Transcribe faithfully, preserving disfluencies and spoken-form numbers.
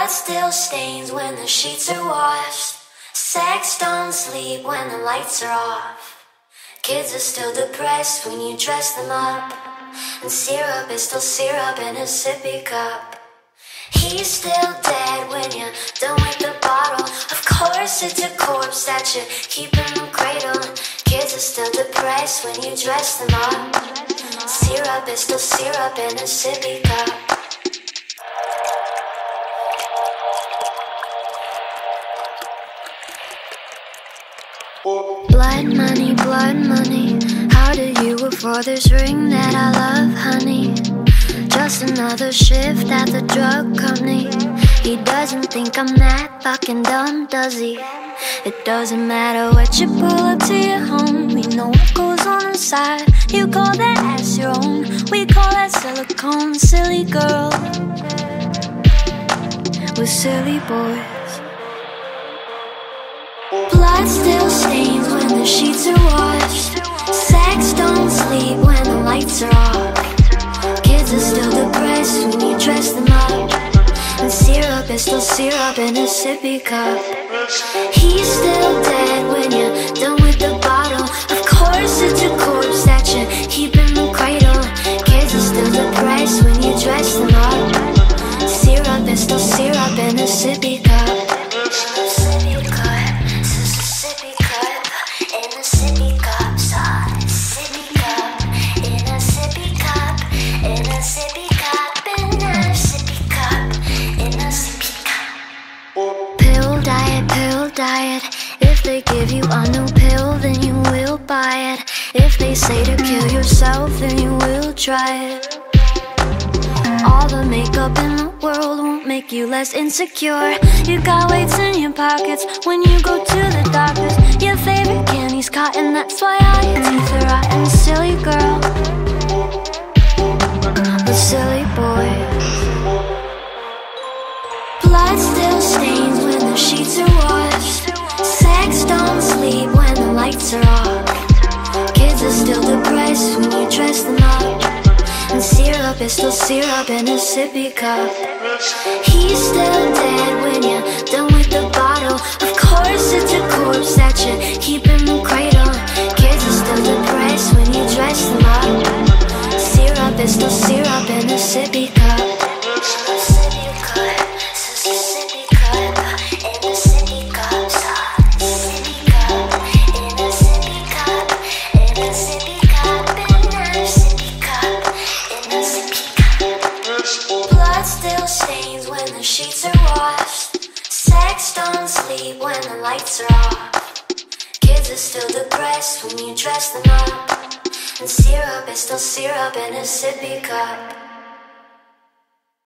Blood still stains when the sheets are washed. Sex don't sleep when the lights are off. Kids are still depressed when you dress them up. And syrup is still syrup in a sippy cup. He's still dead when you're done with the bottle. Of course it's a corpse that you keep in the cradle. Kids are still depressed when you dress them up. Syrup is still syrup in a sippy cup. Blood money, blood money. How do you afford this ring that I love, honey? Just another shift at the drug company. He doesn't think I'm that fucking dumb, does he? It doesn't matter what you pull up to your home. We know what goes on inside. You call that ass your own. We call that silicone. Silly girl, we're silly boys. Blood still stains when the sheets are washed. Sex don't sleep when the lights are off. Kids are still depressed when you dress them up. And syrup is still syrup in a sippy cup. He's still dead when you're done with the bottle. Of course it's a corpse that you keep in the cradle. Kids are still depressed when you dress them up. Syrup is still syrup in a sippy cup. Diet. If they give you a new pill, then you will buy it. If they say to kill yourself, then you will try it. All the makeup in the world won't make you less insecure. You got weights in your pockets when you go to the doctors. Your favorite candy's cotton, that's why all your teeth are rotten. Silly girl, but silly boy. Blood still stains when the sheets are washed. Sex don't sleep when the lights are off. Kids are still depressed when you dress them up. And syrup is still syrup in a sippy cup. He's still dead when you're done with the bottle. Of course it's a corpse that you keep in the cradle. Kids are still depressed when you dress them up. Syrup is still syrup in a sippy cup. Still stains when the sheets are washed. Sex don't sleep when the lights are off. Kids are still depressed when you dress them up. And syrup is still syrup in a sippy cup.